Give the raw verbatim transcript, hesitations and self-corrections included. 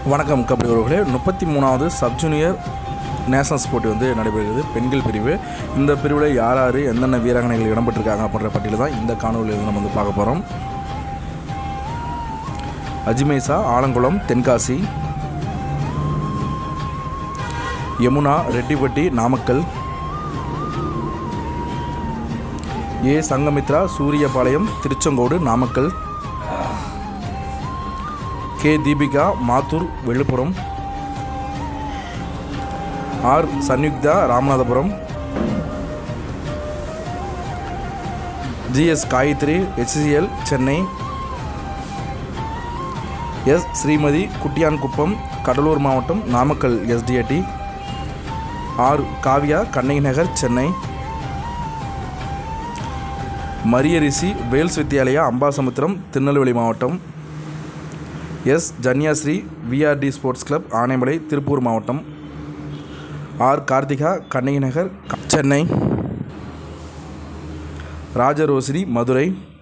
வணக்கம் கபடி உறவுகளே. முப்பத்தி மூணாவது சப் ஜூனியர் நேஷனல்ஸ் போட்டி வந்து நடைபெறுகிறது. பெண்கள் பிரிவு. இந்த பிரிவில் யார் யார் எந்தெந்த வீராங்கனைகள் இடம்பெற்றிருக்காங்க அப்படின்ற பட்டியல் தான் இந்த காணொலியில் நம்ம வந்து பார்க்க போகிறோம். Ajmesha Alangulam Tenkasi, Yamuna Rettipatti Namakkal, A Sanghamitra Suriyapalayam Tiruchengode Namakkal, K Deepika Mathur Villupuram, R Sanyukta Ramanathapuram, GS Gayathri HCL Chennai, S Srimathi Kuttiyankuppam Cuddalore மாவட்டம் நாமக்கல் எஸ்டிஏடி, ஆர் காவ்யா கண்ணகி நகர் சென்னை, மரியரிசி வேல்ஸ் வித்யாலயா அம்பாசமுத்திரம் திருநெல்வேலி மாவட்டம், S Janyasri VRT sports club Anaimalai Tiruppur மாவட்டம், ஆர் கார்த்திகா கண்ணகி நகர் சென்னை, ராஜரோசினி மதுரை,